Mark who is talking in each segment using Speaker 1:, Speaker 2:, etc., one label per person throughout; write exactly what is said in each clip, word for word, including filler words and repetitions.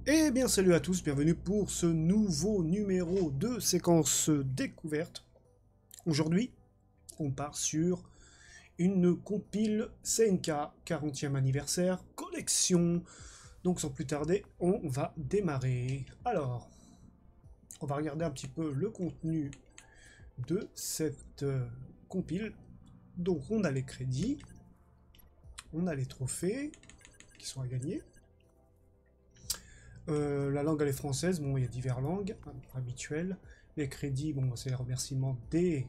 Speaker 1: Eh bien salut à tous, bienvenue pour ce nouveau numéro de séquence découverte. Aujourd'hui, on part sur une compile C N K quarantième anniversaire collection. Donc sans plus tarder, on va démarrer. Alors, on va regarder un petit peu le contenu de cette euh, compile. Donc on a les crédits, on a les trophées qui sont à gagner. Euh, la langue elle est française, bon il y a diverses langues hein, habituelles. Les crédits, bon c'est les remerciements des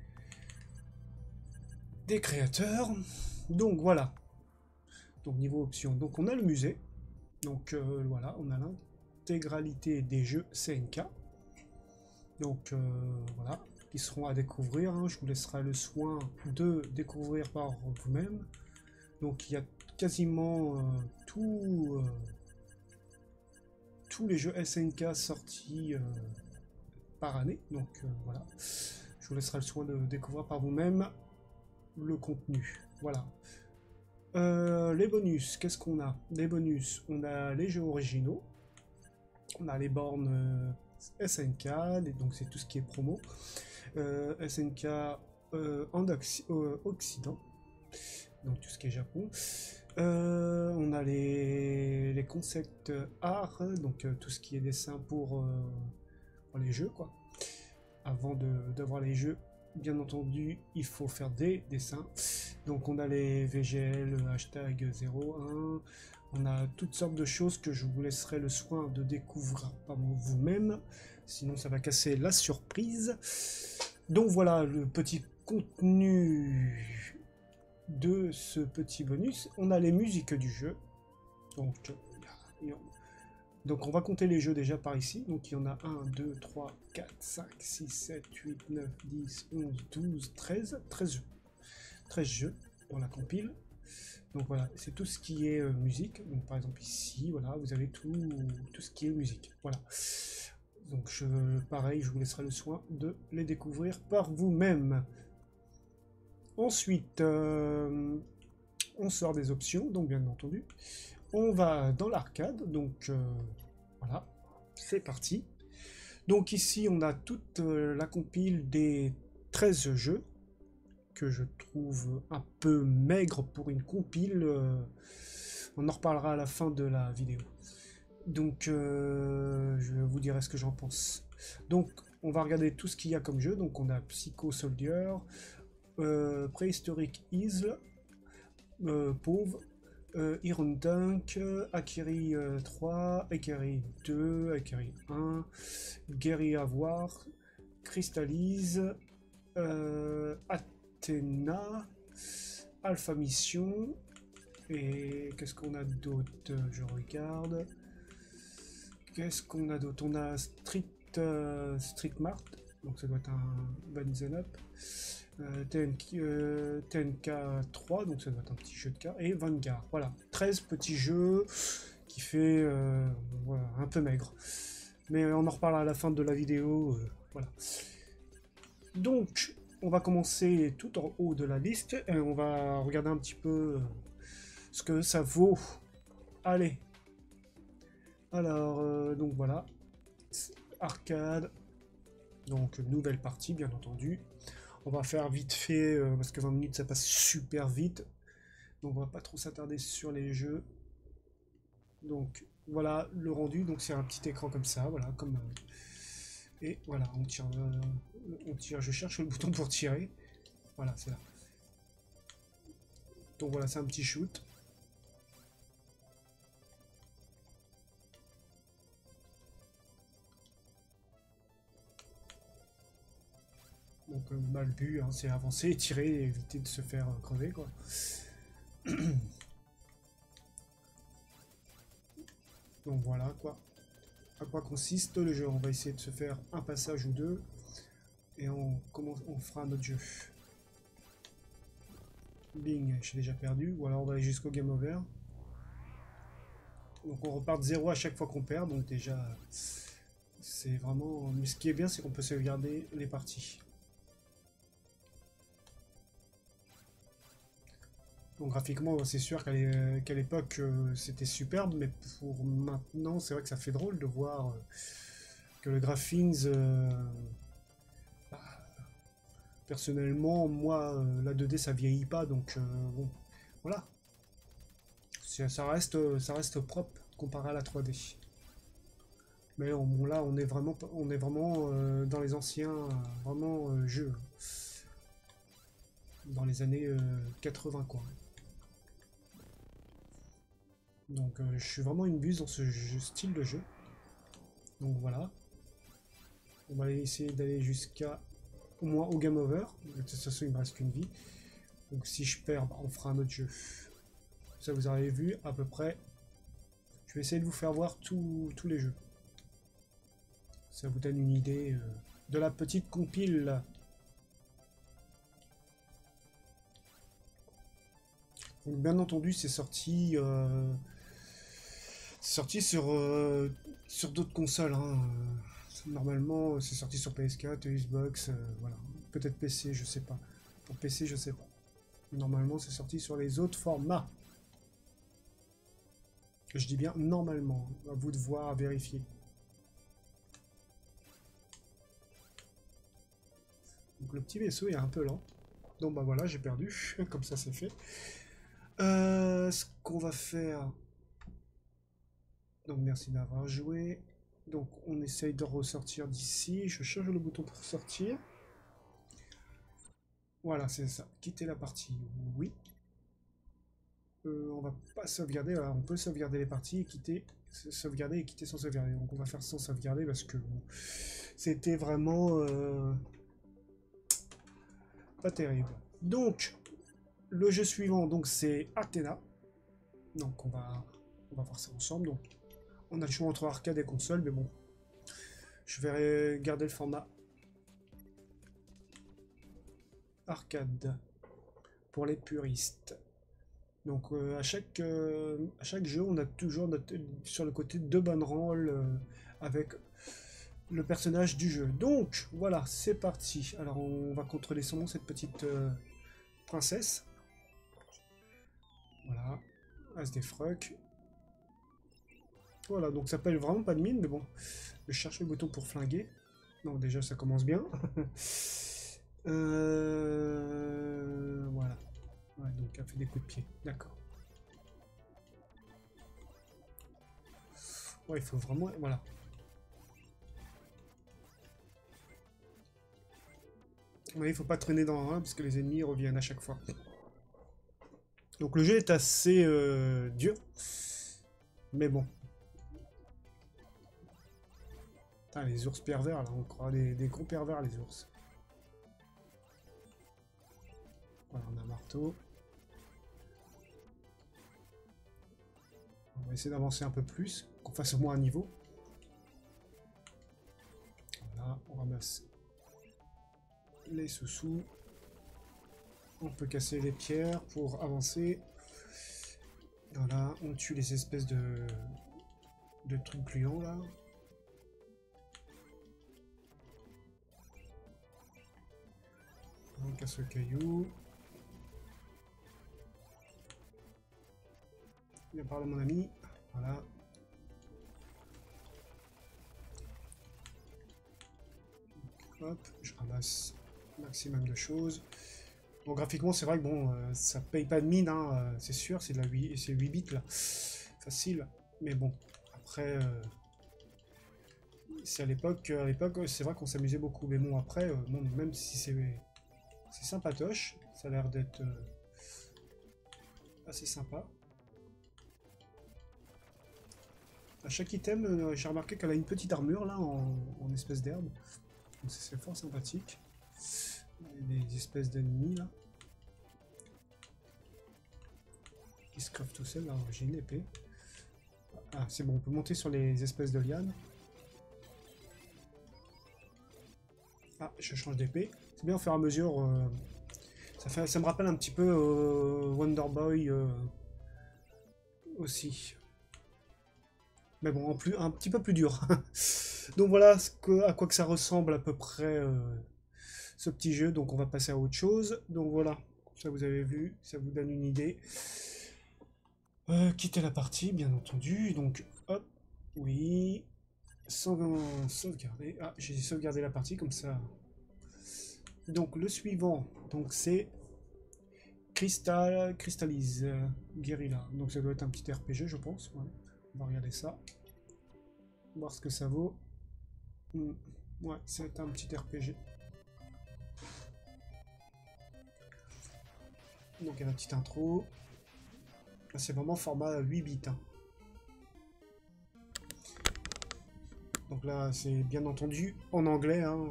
Speaker 1: des créateurs. Donc voilà. Donc niveau options, donc on a le musée. Donc euh, voilà, on a l'intégralité des jeux C N K. Donc euh, voilà, qui seront à découvrir. Hein. Je vous laisserai le soin de découvrir par vous-même. Donc il y a quasiment euh, tout. Euh, tous les jeux S N K sortis euh, par année. Donc euh, voilà, je vous laisserai le soin de découvrir par vous-même le contenu. Voilà. Euh, les bonus, qu'est-ce qu'on a? Les bonus, on a les jeux originaux, on a les bornes euh, S N K, donc c'est tout ce qui est promo. Euh, S N K euh, en euh, Occident, donc tout ce qui est Japon. Euh, on a les, les concepts art, donc euh, tout ce qui est dessin pour, euh, pour les jeux, quoi. Avant d'avoir les jeux, bien entendu, il faut faire des dessins. Donc on a les V G L, hashtag zéro un, on a toutes sortes de choses que je vous laisserai le soin de découvrir par vous-même, sinon ça va casser la surprise. Donc voilà le petit contenu de ce petit bonus. On a les musiques du jeu. Donc, donc on va compter les jeux déjà par ici. Donc il y en a un, deux, trois, quatre, cinq, six, sept, huit, neuf, dix, onze, douze, treize. treize jeux. treize jeux dans la compile. Donc voilà, c'est tout ce qui est euh, musique. Donc par exemple ici, voilà, vous avez tout, tout ce qui est musique. Voilà. Donc je, pareil, je vous laisserai le soin de les découvrir par vous-même. Ensuite, euh, on sort des options, donc bien entendu. On va dans l'arcade, donc euh, voilà, c'est parti. Donc ici, on a toute euh, la compile des treize jeux, que je trouve un peu maigre pour une compile. Euh, on en reparlera à la fin de la vidéo. Donc, euh, je vous dirai ce que j'en pense. Donc, on va regarder tout ce qu'il y a comme jeu. Donc, on a Psycho Soldier, Euh, Prehistoric Isle, euh, Pauvre, euh, Iron Tank, Akiri euh, trois, Akiri deux, Akiri un, Guerrilla War, Crystallise, euh, Athena, Alpha Mission, et qu'est-ce qu'on a d'autre? Je regarde. Qu'est-ce qu'on a d'autre? On a Street, euh, Street Mart, donc ça doit être un Banzen Up. Euh, T N K, euh, T N K trois, donc ça doit être un petit jeu de cartes, et Vanguard. Voilà, treize petits jeux qui fait euh, voilà, un peu maigre. Mais on en reparlera à la fin de la vidéo. Euh, voilà. Donc, on va commencer tout en haut de la liste et on va regarder un petit peu euh, ce que ça vaut. Allez. Alors, euh, donc voilà. Arcade. Donc, nouvelle partie, bien entendu. On va faire vite fait, euh, parce que vingt minutes ça passe super vite. Donc on va pas trop s'attarder sur les jeux. Donc voilà le rendu, donc c'est un petit écran comme ça, voilà, comme... Euh, et voilà, on tire, euh, on tire, je cherche le bouton pour tirer. Voilà, c'est là. Donc voilà, c'est un petit shoot. Donc euh, bah, le but, hein, c'est avancer, tirer et éviter de se faire euh, crever, quoi. Donc voilà, quoi. À quoi consiste le jeu? On va essayer de se faire un passage ou deux. Et on, commence, on fera notre jeu. Bing, j'ai déjà perdu. Ou alors on va aller jusqu'au game over. Donc on repart de zéro à chaque fois qu'on perd. Donc déjà, c'est vraiment... Mais ce qui est bien, c'est qu'on peut sauvegarder les parties. Donc graphiquement, c'est sûr qu'à l'é- qu'à l'époque, euh, c'était superbe, mais pour maintenant, c'est vrai que ça fait drôle de voir euh, que le graphines, euh, bah, personnellement, moi, euh, la deux D, ça vieillit pas, donc euh, bon, voilà. C'est- Ça reste, euh, ça reste propre comparé à la trois D. Mais on- bon, là, on est vraiment, on est vraiment euh, dans les anciens, euh, vraiment euh, jeux, dans les années euh, quatre-vingts, quoi. Donc euh, je suis vraiment une buse dans ce jeu- style de jeu. Donc voilà. On va essayer d'aller jusqu'à au moins au game over. De toute façon, il me reste qu'une vie. Donc si je perds, bah, on fera un autre jeu. Ça, vous avez vu à peu près. Je vais essayer de vous faire voir tous tous les jeux. Ça vous donne une idée euh, de la petite compile. Donc bien entendu, c'est sorti, euh, c'est sorti sur, euh, sur d'autres consoles, hein. Normalement, c'est sorti sur P S quatre, Xbox, euh, voilà. Peut-être P C, je sais pas. Pour P C, je sais pas. Normalement, c'est sorti sur les autres formats. Je dis bien normalement. À vous de voir, à vérifier. Donc le petit vaisseau est un peu lent. Donc bah voilà, j'ai perdu. Comme ça, c'est fait. Euh, ce qu'on va faire... Donc merci d'avoir joué. Donc on essaye de ressortir d'ici. Je cherche le bouton pour sortir. Voilà, c'est ça. Quitter la partie. Oui. Euh, on va pas sauvegarder. Alors, on peut sauvegarder les parties et quitter. Sauvegarder et quitter sans sauvegarder. Donc on va faire sans sauvegarder parce que bon, c'était vraiment euh, pas terrible. Donc le jeu suivant, donc c'est Athena. Donc on va on va voir ça ensemble. Donc on a le choix entre arcade et console, mais bon, je vais garder le format arcade pour les puristes. Donc euh, à, chaque, euh, à chaque jeu, on a toujours notre, sur le côté deux banderoles euh, avec le personnage du jeu. Donc voilà, c'est parti. Alors on va contrôler son nom, cette petite euh, princesse. Voilà, As des Frucs. Voilà, donc ça s'appelle vraiment pas de mine, mais bon, je cherche le bouton pour flinguer. Donc déjà ça commence bien. euh, voilà. Ouais, donc elle fait des coups de pied, d'accord. Ouais, il faut vraiment... Voilà. Ouais, il faut pas traîner dans un parce que les ennemis reviennent à chaque fois. Donc le jeu est assez euh, dur. Mais bon. Putain, les ours pervers, là, on croit des, des gros pervers, les ours. Voilà, on a un marteau. On va essayer d'avancer un peu plus, qu'on fasse au moins un niveau. Voilà, on ramasse les sous-sous. On peut casser les pierres pour avancer. Voilà, on tue les espèces de, de trucs gluants là. On casse le caillou. Viens par là mon ami. Voilà. Hop, je ramasse maximum de choses. Bon, graphiquement, c'est vrai que bon, euh, ça paye pas de mine, hein, euh, c'est sûr, c'est de la huit, c'est huit bits là. Facile. Mais bon, après, euh, c'est à l'époque, à l'époque, c'est vrai qu'on s'amusait beaucoup. Mais bon, après, euh, bon, même si c'est c'est sympatoche, ça a l'air d'être euh, assez sympa. À chaque item, euh, j'ai remarqué qu'elle a une petite armure là en, en espèce d'herbe. Donc c'est fort sympathique. Des espèces d'ennemis là. Qui se crèvent tout seul. Alors j'ai une épée. Ah c'est bon, on peut monter sur les espèces de lianes. Ah, je change d'épée. C'est bien au fur et à mesure. Euh, ça, fait, ça me rappelle un petit peu euh, Wonder Boy euh, aussi. Mais bon, en plus, un petit peu plus dur. Donc voilà ce que, à quoi que ça ressemble à peu près euh, ce petit jeu. Donc on va passer à autre chose. Donc voilà. Ça vous avez vu, ça vous donne une idée. Euh, quitter la partie, bien entendu. Donc, hop, oui. Sans sauvegarder. Ah, j'ai sauvegardé la partie comme ça. Donc, le suivant, donc c'est Crystal, Crystallise, euh, Guerrilla. Donc, ça doit être un petit R P G, je pense. Ouais. On va regarder ça. Voir ce que ça vaut. Hmm. Ouais, c'est un petit R P G. Donc, il y a la petite intro. C'est vraiment format huit bits. Hein. Donc là, c'est bien entendu en anglais. Hein.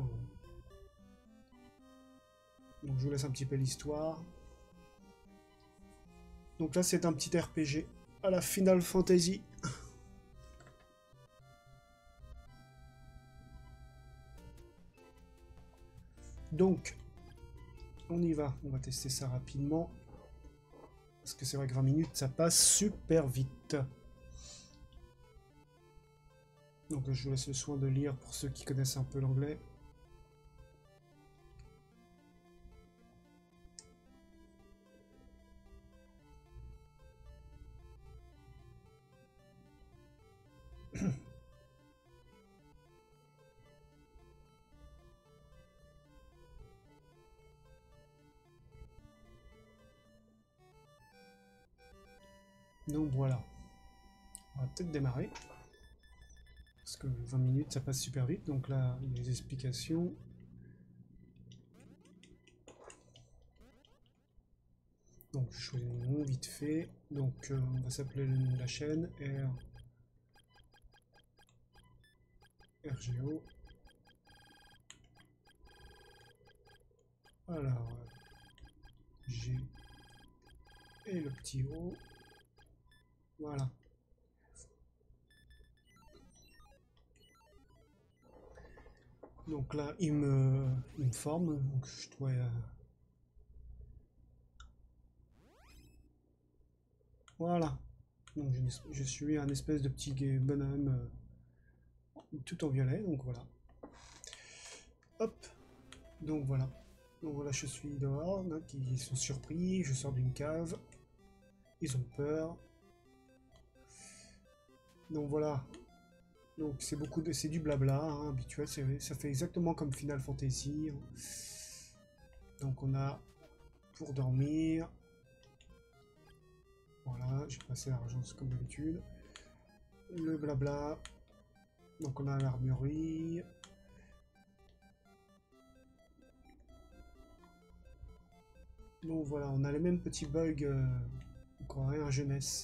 Speaker 1: Donc je vous laisse un petit peu l'histoire. Donc là, c'est un petit R P G à la Final Fantasy. Donc, on y va. On va tester ça rapidement. Parce que c'est vrai que vingt minutes, ça passe super vite. Donc je vous laisse le soin de lire pour ceux qui connaissent un peu l'anglais. Donc voilà. On va peut-être démarrer. Parce que vingt minutes, ça passe super vite. Donc là, il y a des explications. Donc je choisis mon nom vite fait. Donc euh, on va s'appeler la chaîne R... R G O. Alors, G et le petit O. Voilà. Donc là, il me, il me forme. Donc je dois... Euh... Voilà. Donc je, je suis un espèce de petit bonhomme euh, tout en violet. Donc voilà. Hop. Donc voilà. Donc voilà, je suis dehors. Là, qui sont surpris. Je sors d'une cave. Ils ont peur. Donc voilà. Donc c'est beaucoup de, c'est du blabla hein, habituel. Ça fait exactement comme Final Fantasy. Donc on a pour dormir. Voilà, j'ai passé l'argent comme d'habitude. Le blabla. Donc on a l'armurerie. Donc voilà, on a les mêmes petits bugs euh, qu'on aurait en jeunesse.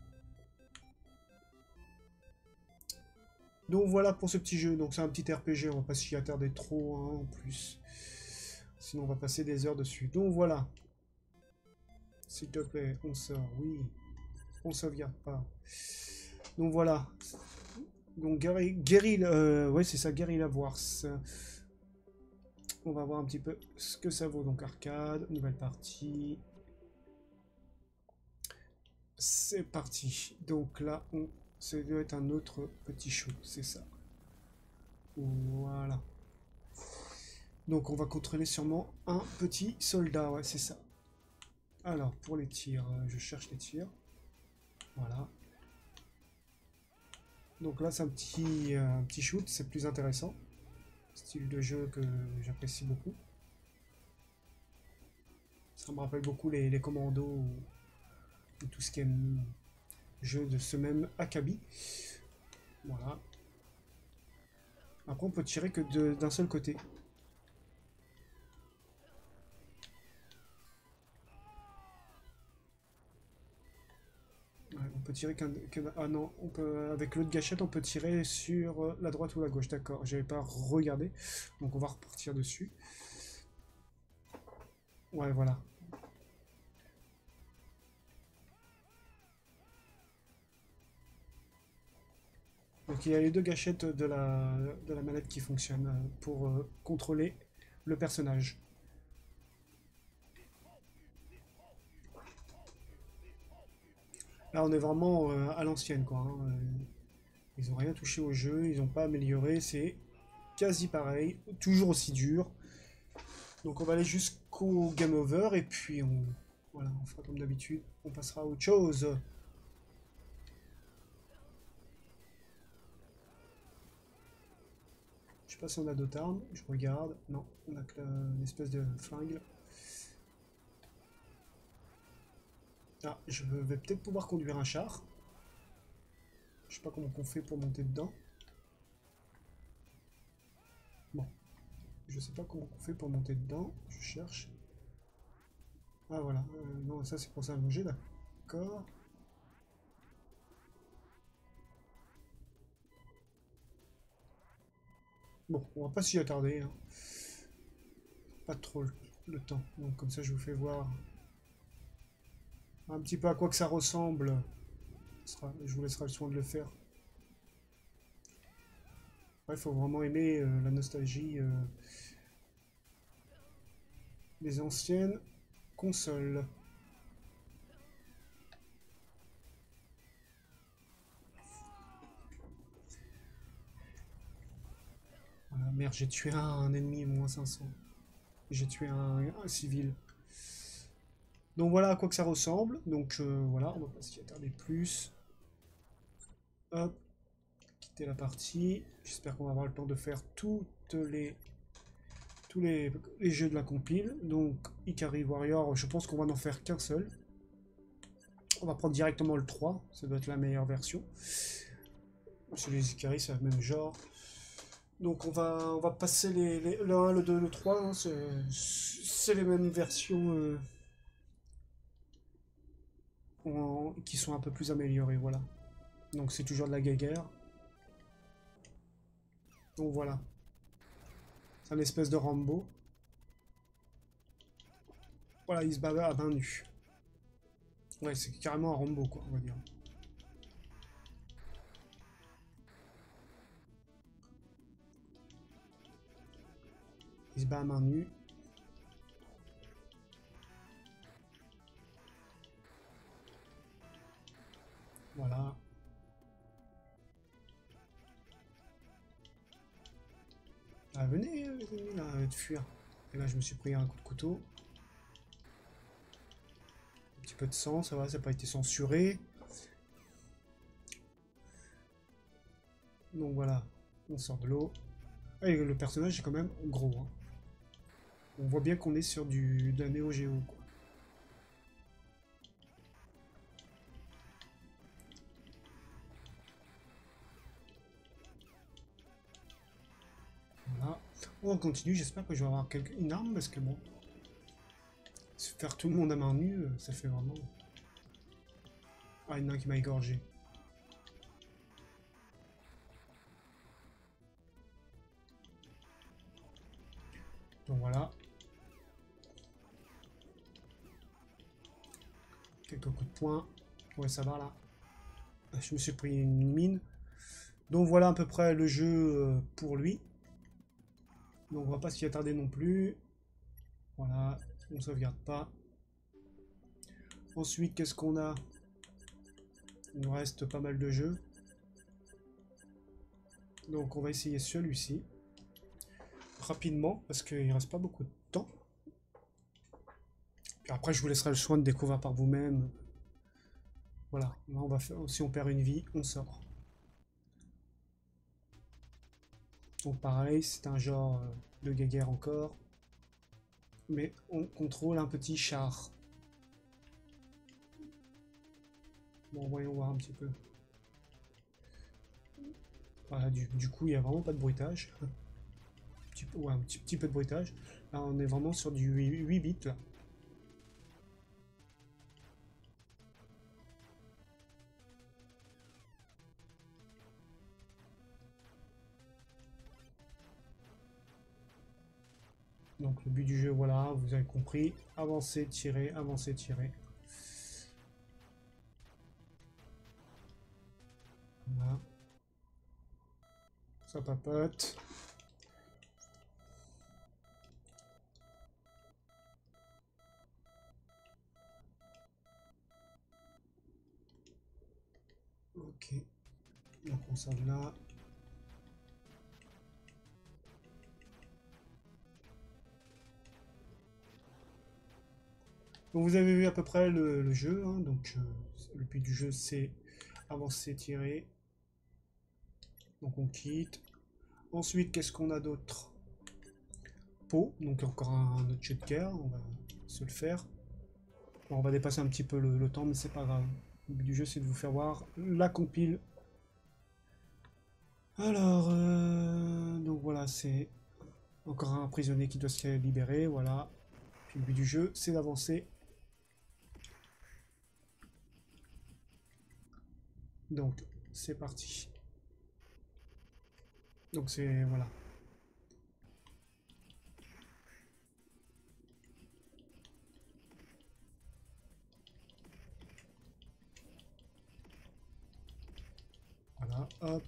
Speaker 1: Donc voilà pour ce petit jeu. Donc c'est un petit R P G, on va pas s'y attarder trop hein, en plus. Sinon on va passer des heures dessus. Donc voilà. S'il te plaît, on sort, oui. On sauvegarde pas. Donc voilà. Donc Guerrilla, euh, ouais c'est ça, Guerrilla Wars. On va voir un petit peu ce que ça vaut. Donc arcade, nouvelle partie. C'est parti. Donc là, on, ça doit être un autre petit show, c'est ça. Voilà. Donc on va contrôler sûrement un petit soldat, ouais c'est ça. Alors pour les tirs, je cherche les tirs. Voilà. Donc là c'est un petit, euh, un petit shoot, c'est plus intéressant. Style de jeu que j'apprécie beaucoup. Ça me rappelle beaucoup les, les commandos ou, ou tout ce qui est jeu de ce même Akabi. Voilà. Après on peut tirer que d'un seul côté. Ouais, on peut tirer qu'un... Qu ah non, on peut, avec l'autre gâchette, on peut tirer sur la droite ou la gauche. D'accord, j'avais pas regardé. Donc on va repartir dessus. Ouais, voilà. Donc il y a les deux gâchettes de la, de la manette qui fonctionnent pour euh, contrôler le personnage. Là on est vraiment euh, à l'ancienne quoi. Hein. Ils n'ont rien touché au jeu, ils n'ont pas amélioré, c'est quasi pareil, toujours aussi dur. Donc on va aller jusqu'au game over et puis on, voilà, on fera comme d'habitude, on passera à autre chose. Je sais pas si on a d'autres armes, je regarde. Non, on a que une espèce de flingue. Ah, je vais peut-être pouvoir conduire un char. Je sais pas comment on fait pour monter dedans. Bon, je sais pas comment on fait pour monter dedans. Je cherche. Ah voilà, euh, non, ça c'est pour s'allonger, d'accord. Bon, on va pas s'y attarder, hein. Pas trop le, le temps. Donc comme ça je vous fais voir un petit peu à quoi que ça ressemble. Ce sera- je vous laisserai le soin de le faire. Il faut vraiment aimer euh, la nostalgie euh, des anciennes consoles. Voilà, merde, j'ai tué un, un ennemi, moins cinq cents. J'ai tué un, un civil. Donc voilà à quoi que ça ressemble. Donc euh, voilà, on va pas s'y attarder plus. Hop, quitter la partie. J'espère qu'on va avoir le temps de faire toutes les, tous les, les jeux de la compile. Donc Ikari Warrior, je pense qu'on va n'en faire qu'un seul. On va prendre directement le trois, ça doit être la meilleure version. Parce que les Ikari, c'est le même genre. Donc on va, on va passer les, les, le un, le deux, le trois, hein, c'est les mêmes versions euh, en- qui sont un peu plus améliorées, voilà. Donc c'est toujours de la guéguerre. Donc voilà, c'est un espèce de Rambo. Voilà, il se bat à main nue. Ouais, c'est carrément un Rambo, quoi, on va dire. Il se bat à main nue. Voilà. Ah, venez, euh, les ennemis, là, euh, de fuir. Et là, je me suis pris un coup de couteau. Un petit peu de sang, ça va, ça n'a pas été censuré. Donc voilà, on sort de l'eau. Et le personnage est quand même gros, hein. On voit bien qu'on est sur du de la Neo Geo, quoi. Voilà. On continue, j'espère que je vais avoir quelque... une arme, parce que bon, se faire tout le monde à main nue, euh, ça fait vraiment... Ah, il y en a un qui m'a égorgé. Donc voilà. Quelques coups de poing. Ouais, ça va là. Je me suis pris une mine. Donc voilà à peu près le jeu euh, pour lui. Donc on va pas s'y attarder non plus. Voilà, on sauvegarde pas. Ensuite, qu'est-ce qu'on a? Il nous reste pas mal de jeux. Donc on va essayer celui-ci. Rapidement, parce qu'il ne reste pas beaucoup de temps. Puis après, je vous laisserai le soin de découvrir par vous-même. Voilà, là on va faire, si on perd une vie, on sort. Donc pareil, c'est un genre euh, de guéguerre encore. Mais on contrôle un petit char. Bon, voyons voir un petit peu. Voilà, du, du coup, il n'y a vraiment pas de bruitage. Un petit, peu, ouais, un petit, petit peu de bruitage. Là, on est vraiment sur du huit bits, là. Donc le but du jeu, voilà, vous avez compris. Avancer, tirer, avancer, tirer. Voilà. Ça papote. Ok. Donc on sort de là. Donc vous avez vu à peu près le, le jeu, hein. Donc euh, le but du jeu c'est avancer, tirer. Donc on quitte. Ensuite, qu'est-ce qu'on a d'autre? Pot, donc encore un, un autre jeu de guerre, on va se le faire. Bon, on va dépasser un petit peu le, le temps, mais c'est pas grave. Le but du jeu c'est de vous faire voir la compile. Alors, euh, donc voilà, c'est encore un prisonnier qui doit se libérer, voilà. Puis le but du jeu c'est d'avancer. Donc, c'est parti. Donc c'est, voilà. Voilà, hop.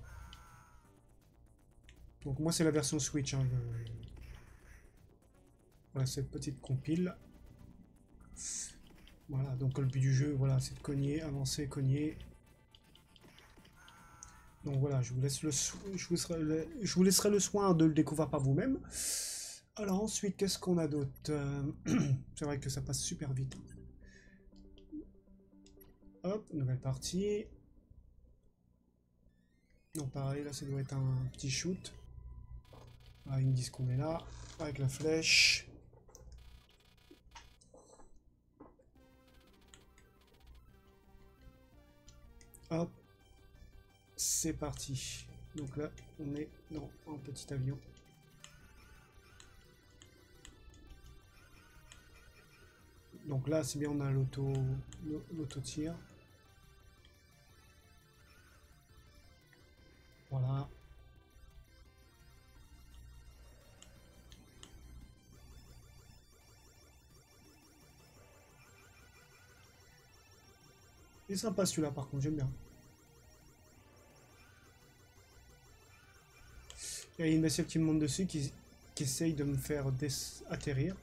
Speaker 1: Donc moi c'est la version Switch, hein, le- voilà, cette petite compile. Voilà, donc le but du jeu, voilà, c'est de cogner, avancer, cogner. Donc voilà, je vous laisse le so- je vous laisserai le, je vous laisserai le soin de le découvrir par vous-même. Alors ensuite, qu'est-ce qu'on a d'autre? Euh, C'est vrai que ça passe super vite. Hop, nouvelle partie. Donc pareil, là ça doit être un petit shoot. Voilà, ils me disent qu'on est là, avec la flèche. Hop, c'est parti. Donc là, on est dans un petit avion. Donc là, c'est bien, on a l'auto l'auto-tir. Voilà. Il est sympa celui-là, par contre, j'aime bien. Il y a une bestiole qui me monte dessus qui, qui essaye de me faire atterrir.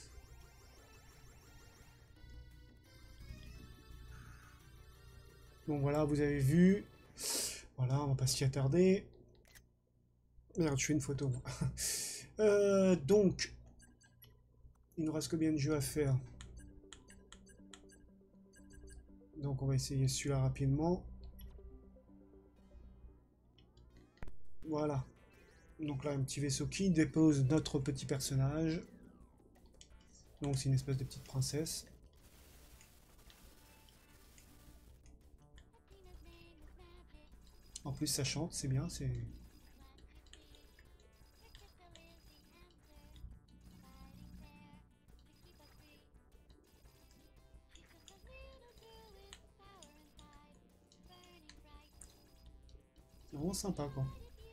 Speaker 1: Donc voilà, vous avez vu. Voilà, on va pas s'y attarder. Merde, je fais une photo. euh, donc, il nous reste combien de jeux à faire? Donc on va essayer celui-là rapidement. Voilà. Donc là, un petit vaisseau qui dépose notre petit personnage. Donc c'est une espèce de petite princesse. En plus ça chante, c'est bien, c'est... Vraiment sympa quoi.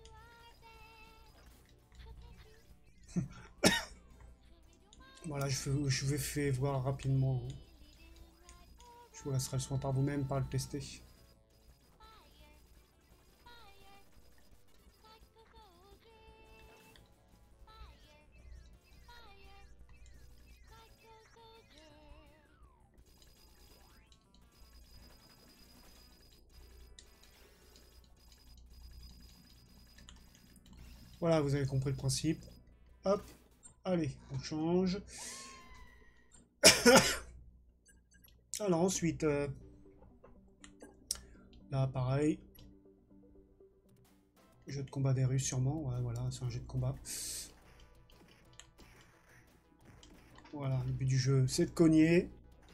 Speaker 1: Voilà, je, fais, je vais faire voir rapidement. Je vous laisserai le soin par vous-même, par le tester. Voilà, vous avez compris le principe. Hop, allez, on change. Alors ensuite, euh, là pareil. Jeu de combat des Russes sûrement, ouais, voilà, c'est un jeu de combat. Voilà, le but du jeu, c'est de cogner.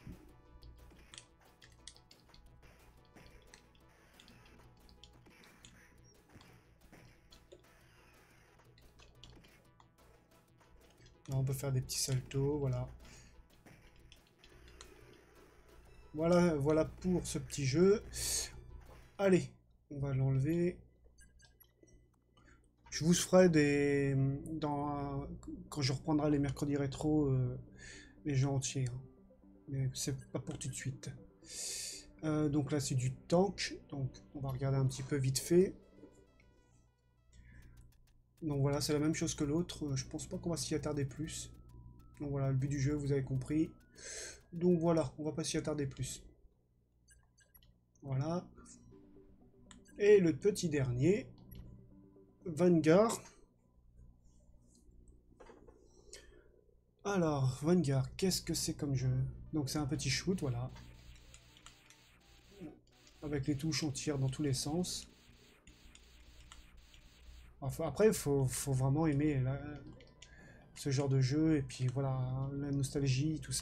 Speaker 1: Là, on peut faire des petits saltos, voilà. Voilà, voilà pour ce petit jeu. Allez, on va l'enlever. Je vous ferai des... Dans, quand je reprendrai les mercredis rétro, euh, les jeux entiers. Hein. Mais c'est pas pour tout de suite. Euh, donc là, c'est du tank. Donc, on va regarder un petit peu vite fait. Donc voilà, c'est la même chose que l'autre. Je pense pas qu'on va s'y attarder plus. Donc voilà, le but du jeu, vous avez compris. Donc voilà, on va pas s'y attarder plus. Voilà. Et le petit dernier, Vanguard. Alors, Vanguard, qu'est-ce que c'est comme jeu? Donc c'est un petit shoot, voilà. Avec les touches, on tire dans tous les sens. Enfin, après, il faut, faut vraiment aimer la, ce genre de jeu, et puis voilà, la nostalgie, tout ça.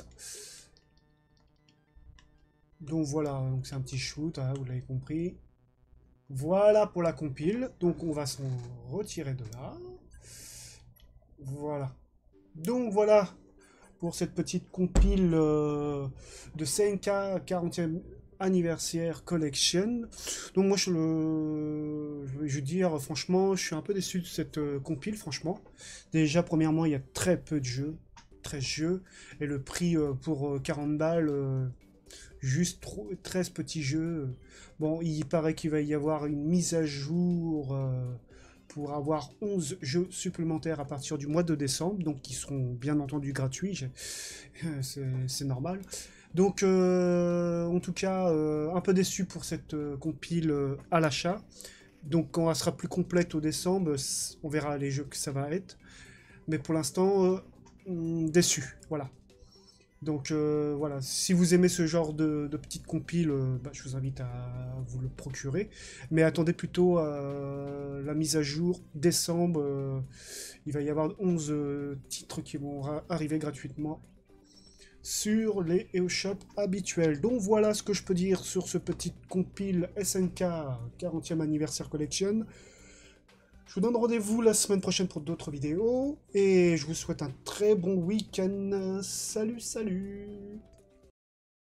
Speaker 1: Donc voilà, donc c'est un petit shoot, hein, vous l'avez compris. Voilà pour la compile, donc on va s'en retirer de là. Voilà. Donc voilà pour cette petite compile euh, de cinq K quarantième anniversaire collection. Donc moi je le je vais dire franchement, je suis un peu déçu de cette euh, compile franchement. Déjà premièrement, il y a très peu de jeux, treize jeux, et le prix euh, pour euh, quarante balles, euh, juste trop- treize petits jeux. Bon, il paraît qu'il va y avoir une mise à jour euh, pour avoir onze jeux supplémentaires à partir du mois de décembre, donc qui seront bien entendu gratuits, j'ai- c'est c'est normal. Donc, euh, en tout cas, euh, un peu déçu pour cette euh, compile euh, à l'achat. Donc, quand elle sera plus complète au décembre, c- on verra les jeux que ça va être. Mais pour l'instant, euh, hum, déçu. Voilà. Donc euh, voilà, si vous aimez ce genre de, de petites compiles, euh, bah, je vous invite à vous le procurer. Mais attendez plutôt euh, la mise à jour décembre. Euh, il va y avoir onze euh, titres qui vont arriver gratuitement sur les eShop habituels. Donc voilà ce que je peux dire sur ce petit compile S N K quarantième anniversaire collection. Je vous donne rendez-vous la semaine prochaine pour d'autres vidéos et je vous souhaite un très bon week-end. Salut, salut!